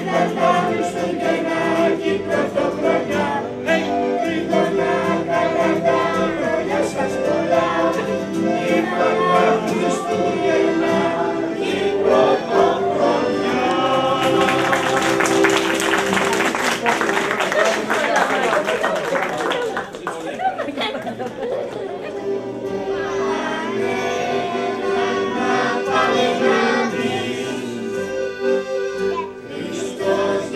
καλά Χριστουγεννάκι πρωτοχρονιά. Γρήγορα καλά τα χρόνια σας πολλά. Και καλά Χριστουγεννάκι πρωτοχρονιά. Χριστός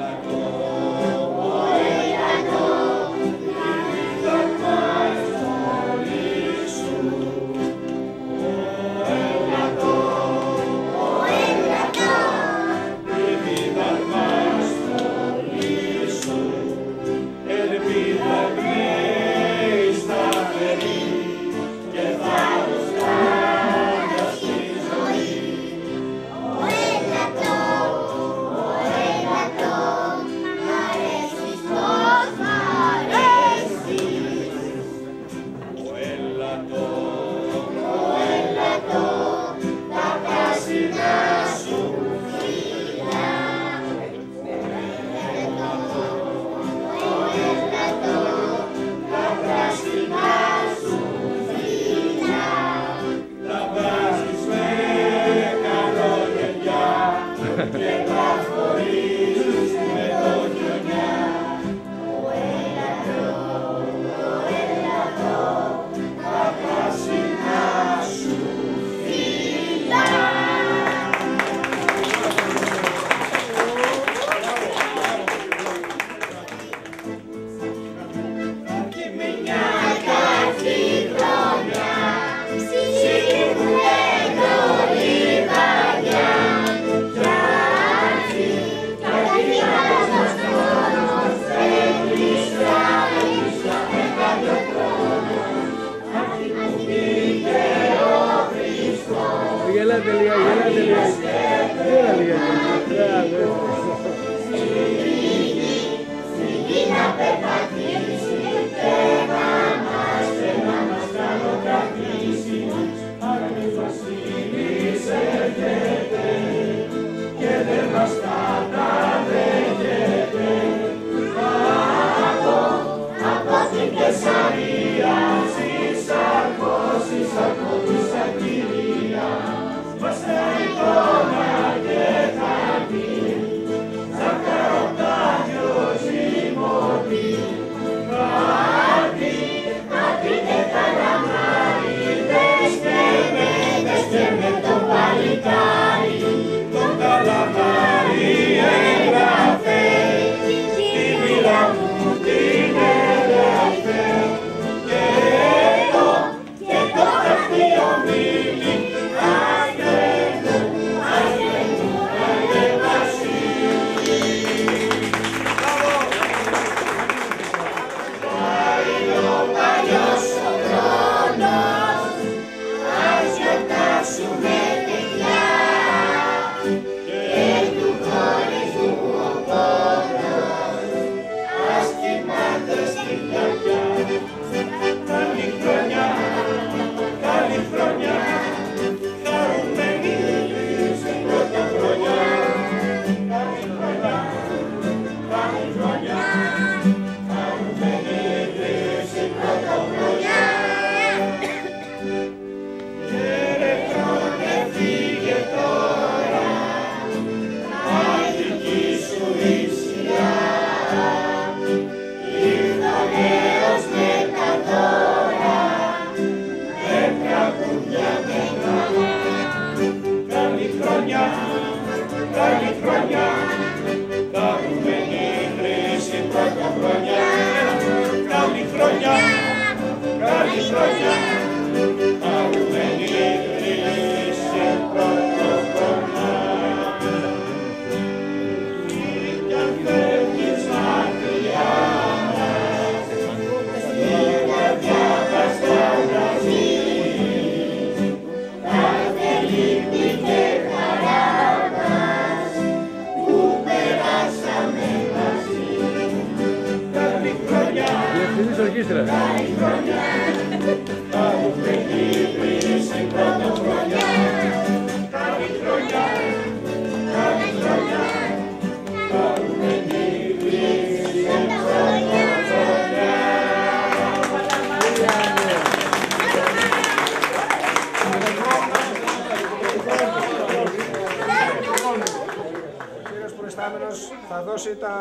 Θα δώσει τα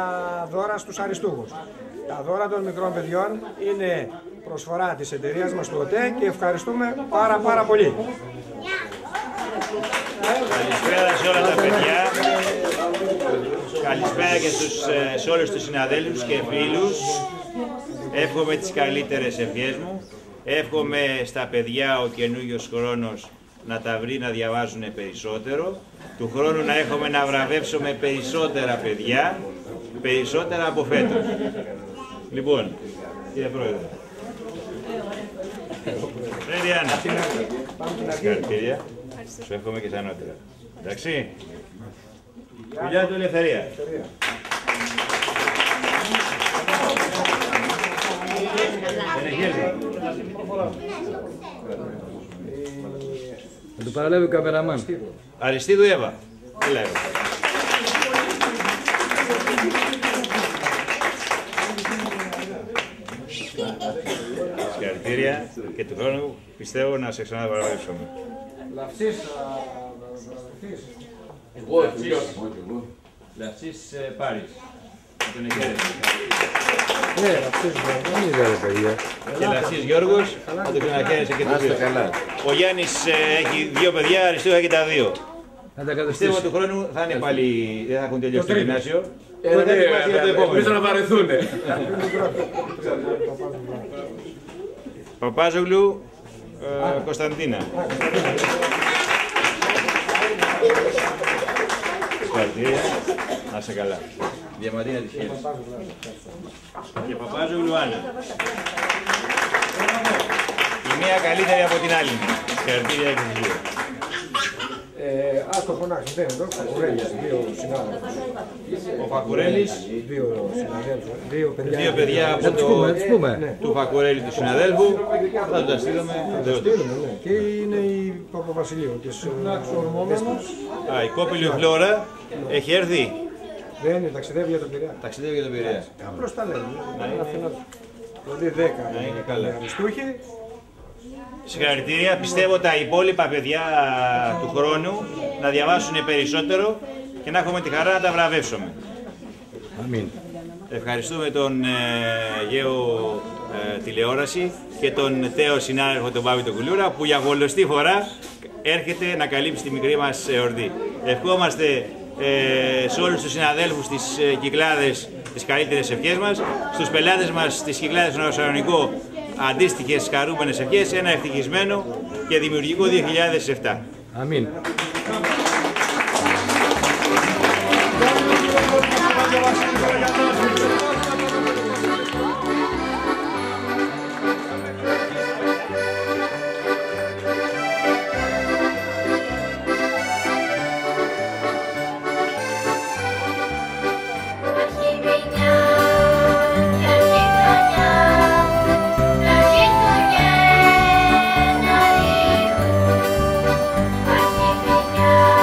δώρα στους αριστούχους. Τα δώρα των μικρών παιδιών είναι προσφορά της εταιρείας μας του ΟΤΕ και ευχαριστούμε πάρα πολύ. Καλησπέρα σε όλα τα παιδιά. Καλησπέρα. καλησπέρα και σε όλους τους συναδέλφους και φίλους. Εύχομαι τις καλύτερες ευχές μου. Εύχομαι στα παιδιά ο καινούργιος χρόνος να τα βρει να διαβάζουν περισσότερο. Του χρόνου να έχουμε να βραβεύσουμε περισσότερα παιδιά, περισσότερα από φέτος. Λοιπόν, κύριε Πρόεδρε. Ρε Διάννα, συγχαρητήρια. Σου εύχομαι και τα ανώτερα. Εντάξει. Φιλιά του, ελευθερία. Θα του παραλάβει ο καμεραμάν. Αριστίδου Εύα. Έλα Εύα. Συγχαρητήρια και του χρόνου πιστεύω να σε ξαναπαραβεύσουμε. Λαυσής, Λαυσής Πάρης. Τον Εκέρες. ναι, Λαυσής, Δεν είδα ρε παιδιά. Και Λαυσής Γιώργος, θα τον ξαναχαίρεσαι και τους δύο. Ο Γιάννης έχει δύο παιδιά, Αριστούχα και τα δύο. Να τα Πιστεύω καταστήσει. του χρόνου θα είναι πάλι, δεν θα έχουν τελειώσει το γυμνάσιο. Νομίζω να βαρεθούνε. Παπάζογλου, Κωνσταντίνα. Συγχαρητήρια, να είσαι καλά. Διαμαντίνα της χέρης. Και Παπάζογλου Άννα. Η μία καλύτερη από την άλλη. Συγχαρητήρια και τις δύο. Ας το φωνάξεις, δεν είναι εδώ, Φακουρέλης, δύο συνάδελφους. Ο Φακουρέλης, Δύο συναδέλφους, δύο παιδιά από Να τους πούμε, να τους πούμε. του Φακουρέλη του συναδέλφου. Θα του τα στείλουμε. Ναι. Και είναι η Παπαβασιλείου της Δέσποινας. Α, η Κόπηλη Φλόρα έχει έρθει. Δεν είναι, ταξιδεύει για τον Πειραιά. Ταξιδεύει για τον Πειραιά. Απλώς τα λέμε. Δηλαδή 10 Να είναι καλά. αριστούχοι. Συγχαρητήρια. Πιστεύω τα υπόλοιπα παιδιά του χρόνου να διαβάσουν περισσότερο και να έχουμε τη χαρά να τα βραβεύσουμε. Αμήν. Ευχαριστούμε τον Αιγαίο τηλεόραση και τον τέο συνάδελφο τον Πάβη τον Κουλούρα που για βολωστή φορά έρχεται να καλύψει τη μικρή μας εορτή. Ευχόμαστε σε όλους τους συναδέλφους της Κυκλάδες τις καλύτερες ευχές μας, στους πελάτες μας της Κυκλάδες του Θεσσαλονικού αντίστοιχες χαρούμενες ευχές, ένα ευτυχισμένο και δημιουργικό 2007. Αμήν. Χριστουγέννα,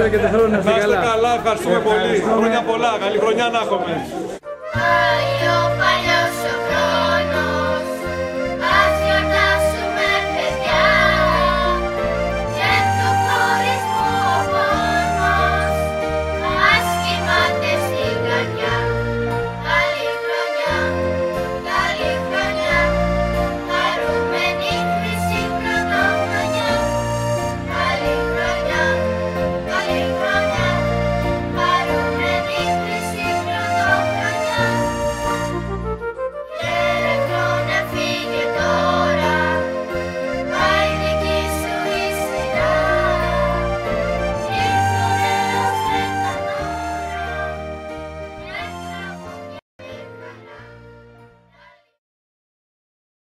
και το θέλω να είστε Να είστε καλά. καλά, ευχαριστούμε πολύ. Χρόνια πολλά, καλή χρονιά να έχουμε.